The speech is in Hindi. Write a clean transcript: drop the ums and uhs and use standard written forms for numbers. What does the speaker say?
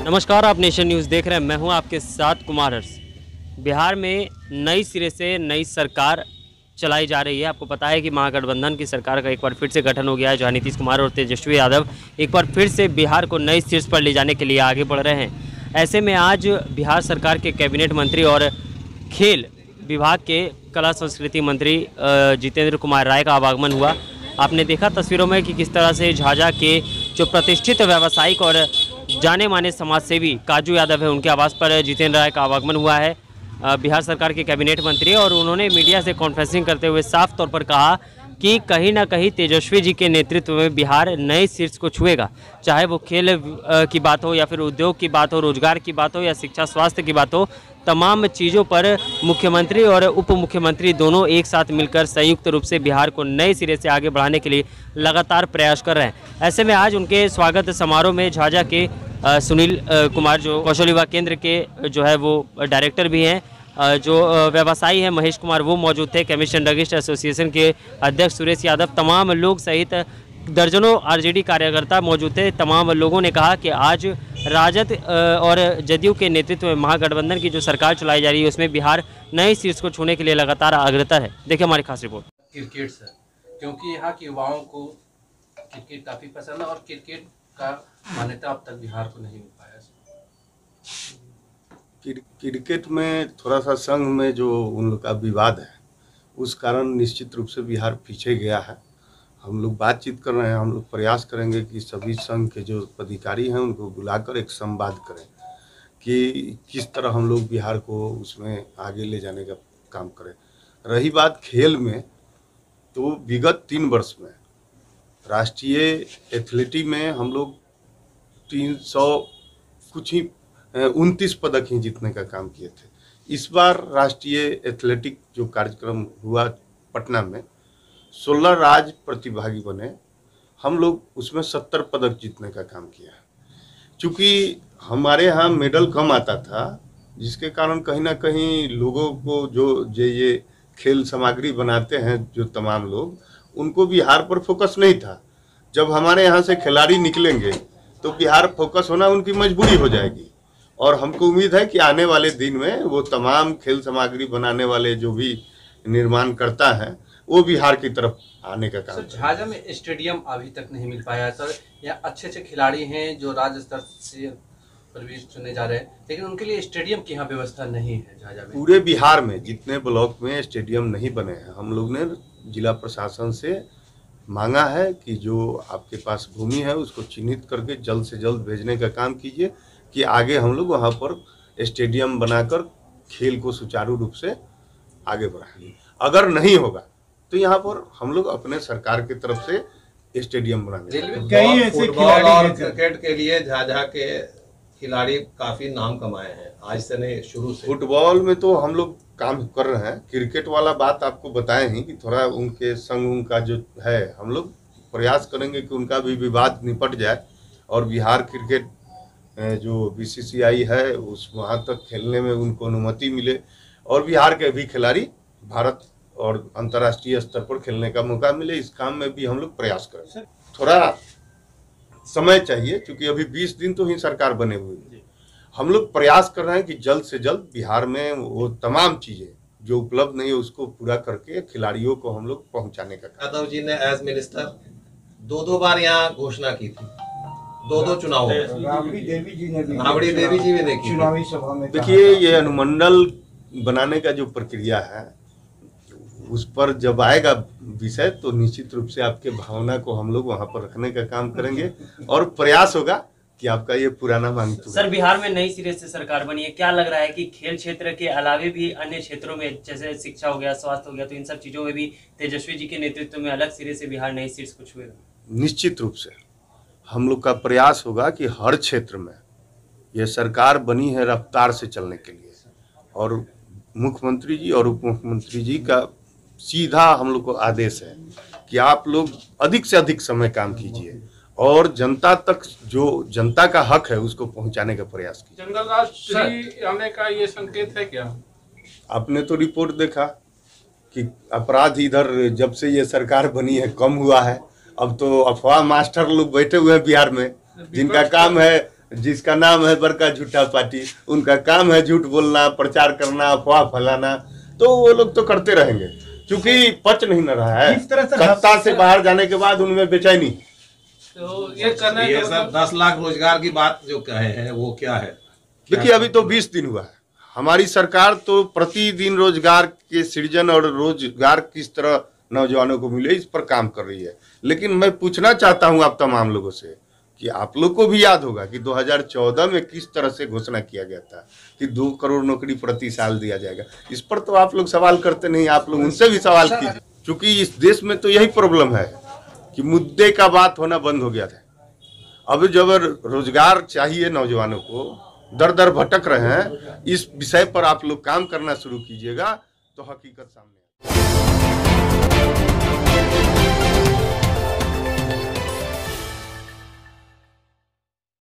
नमस्कार, आप नेशन न्यूज़ देख रहे हैं। मैं हूं आपके साथ कुमार हर्ष। बिहार में नई सिरे से नई सरकार चलाई जा रही है। आपको पता है कि महागठबंधन की सरकार का एक बार फिर से गठन हो गया है, जहां नीतीश कुमार और तेजस्वी यादव एक बार फिर से बिहार को नई शीर्ष पर ले जाने के लिए आगे बढ़ रहे हैं। ऐसे में आज बिहार सरकार के कैबिनेट मंत्री और खेल विभाग के कला संस्कृति मंत्री जितेंद्र कुमार राय का आवागमन हुआ। आपने देखा तस्वीरों में कि किस तरह से झाझा के जो प्रतिष्ठित व्यावसायिक और जाने माने समाज सेवी काजू यादव है, उनके आवास पर जितेंद्र राय का आवागमन हुआ है। बिहार सरकार के कैबिनेट मंत्री, और उन्होंने मीडिया से कॉन्फ्रेंसिंग करते हुए साफ तौर पर कहा कि कहीं ना कहीं तेजस्वी जी के नेतृत्व में बिहार नए शीर्ष को छुएगा। चाहे वो खेल की बात हो या फिर उद्योग की बात हो, रोजगार की बात हो या शिक्षा स्वास्थ्य की बात हो, तमाम चीज़ों पर मुख्यमंत्री और उप मुख्यमंत्री दोनों एक साथ मिलकर संयुक्त रूप से बिहार को नए सिरे से आगे बढ़ाने के लिए लगातार प्रयास कर रहे हैं। ऐसे में आज उनके स्वागत समारोह में झाझा के सुनील कुमार, जो कौशल विकास केंद्र के जो है वो डायरेक्टर भी हैं, जो व्यवसायी हैं महेश कुमार, वो मौजूद थे। केमिस्ट एंड ड्रगिस्ट एसोसिएशन के अध्यक्ष सुरेश यादव, तमाम लोग सहित दर्जनों आरजेडी कार्यकर्ता मौजूद थे। तमाम लोगों ने कहा कि आज राजद और जदयू के नेतृत्व में महागठबंधन की जो सरकार चलाई जा रही है, उसमें बिहार नए शीर्ष को छूने के लिए लगातार अग्रसर है। देखिए हमारी खास रिपोर्ट। क्रिकेट सर, क्योंकि यहाँ के युवाओं को क्रिकेट काफ़ी पसंद है और क्रिकेट का मान्यता अब तक बिहार को नहीं मिल पाया। क्रिकेट में थोड़ा सा संघ में जो उन लोग का विवाद है, उस कारण निश्चित रूप से बिहार पीछे गया है। हम लोग बातचीत कर रहे हैं, हम लोग प्रयास करेंगे कि सभी संघ के जो पदाधिकारी हैं उनको बुलाकर एक संवाद करें कि किस तरह हम लोग बिहार को उसमें आगे ले जाने का काम करें। रही बात खेल में, तो विगत 3 वर्ष में राष्ट्रीय एथलेटिक में हम लोग 300 कुछ ही 29 पदक ही जीतने का काम किए थे। इस बार राष्ट्रीय एथलेटिक जो कार्यक्रम हुआ पटना में, 16 राज्य प्रतिभागी बने, हम लोग उसमें 70 पदक जीतने का काम किया। चूँकि हमारे यहाँ मेडल कम आता था, जिसके कारण कहीं ना कहीं लोगों को जो ये खेल सामग्री बनाते हैं जो तमाम लोग, उनको बिहार पर फोकस नहीं था। जब हमारे यहाँ से खिलाड़ी निकलेंगे तो बिहार फोकस होना उनकी मजबूरी हो जाएगी। और हमको उम्मीद है कि आने वाले दिन में वो तमाम खेल सामग्री बनाने वाले जो भी निर्माण करता है, वो बिहार की तरफ आने का काम। झाझा में स्टेडियम अभी तक नहीं मिल पाया है सर। यहाँ अच्छे अच्छे खिलाड़ी हैं जो राज्य स्तर से पर भी चुने जा रहे हैं, लेकिन उनके लिए स्टेडियम की यहाँ व्यवस्था नहीं है। झाझा में पूरे बिहार में जितने ब्लॉक में स्टेडियम नहीं बने हैं, हम लोग ने जिला प्रशासन से मांगा है कि जो आपके पास भूमि है उसको चिन्हित करके जल्द से जल्द भेजने का काम कीजिए कि आगे हम लोग वहाँ पर स्टेडियम बनाकर खेल को सुचारू रूप से आगे बढ़ाएं। अगर नहीं होगा तो यहाँ पर हम लोग अपने सरकार की तरफ से स्टेडियम बनाने। कई ऐसे फुटबॉल और क्रिकेट के लिए झाझा के खिलाड़ी काफी नाम कमाए हैं, आज से नहीं शुरू से। फुटबॉल में तो हम लोग काम कर रहे हैं। क्रिकेट वाला बात आपको बताए ही कि थोड़ा उनके संग उनका जो है, हम लोग प्रयास करेंगे कि उनका भी विवाद निपट जाए और बिहार क्रिकेट जो बीसीसीआई है उस वहाँ तक खेलने में उनको अनुमति मिले और बिहार के भी खिलाड़ी भारत और अंतर्राष्ट्रीय स्तर पर खेलने का मौका मिले। इस काम में भी हम लोग प्रयास करें। थोड़ा समय चाहिए, क्योंकि अभी 20 दिन तो ही सरकार बने हुए हैं। हम लोग प्रयास कर रहे हैं कि जल्द से जल्द बिहार में वो तमाम चीजें जो उपलब्ध नहीं है उसको पूरा करके खिलाड़ियों को हम लोग पहुंचाने का काम। यादव जी ने एज मिनिस्टर 2 बार यहाँ घोषणा की थी, 2 चुनाव। राबड़ी देवी जी भी देखी चुनावी सभा में। देखिए, ये अनुमंडल बनाने का जो प्रक्रिया है, उस पर जब आएगा विषय तो निश्चित रूप से आपके भावना को हम लोग वहाँ पर रखने का काम करेंगे और प्रयास होगा कि आपका ये पुराना मांग। सर, बिहार में नई सिरे से सरकार बनी है, क्या लग रहा है कि खेल क्षेत्र के अलावे भी अन्य क्षेत्रों में, जैसे शिक्षा हो गया, स्वास्थ्य हो गया, तो इन सब चीजों में भी तेजस्वी जी के नेतृत्व में अलग सिरे से बिहार नई शीर्ष को छुएगा? निश्चित रूप से हम लोग का प्रयास होगा कि हर क्षेत्र में ये सरकार बनी है रफ्तार से चलने के लिए, और मुख्यमंत्री जी और उप मुख्यमंत्री जी का सीधा हम लोग को आदेश है कि आप लोग अधिक से अधिक समय काम कीजिए और जनता तक जो जनता का हक है उसको पहुंचाने का प्रयास कीजिए। जंगल राज 3 आने का ये संकेत है क्या? आपने तो रिपोर्ट देखा कि अपराध इधर जब से ये सरकार बनी है कम हुआ है। अब तो अफवाह मास्टर लोग बैठे हुए हैं बिहार में, जिनका काम है जिसका नाम है बड़का झूठा पार्टी, उनका काम है झूठ बोलना, प्रचार करना, अफवाह फैलाना, तो वो लोग तो करते रहेंगे क्योंकि पच नहीं न रहा है। सत्ता से बाहर जाने के बाद उनमें बेचैनी। तो ये करना ये सब 10 लाख रोजगार की बात जो कहे हैं वो क्या है? देखिए अभी तो 20 दिन हुआ है, हमारी सरकार तो प्रतिदिन रोजगार के सृजन और रोजगार किस तरह नौजवानों को मिले इस पर काम कर रही है। लेकिन मैं पूछना चाहता हूं आप तमाम लोगों से कि आप लोग को भी याद होगा कि 2014 में किस तरह से घोषणा किया गया था कि 2 करोड़ नौकरी प्रति साल दिया जाएगा। इस पर तो आप लोग सवाल करते नहीं, आप लोग उनसे भी सवाल कीजिए, क्योंकि इस देश में तो यही प्रॉब्लम है कि मुद्दे का बात होना बंद हो गया था। अब जब रोजगार चाहिए नौजवानों को, दर दर भटक रहे हैं, इस विषय पर आप लोग काम करना शुरू कीजिएगा तो हकीकत सामने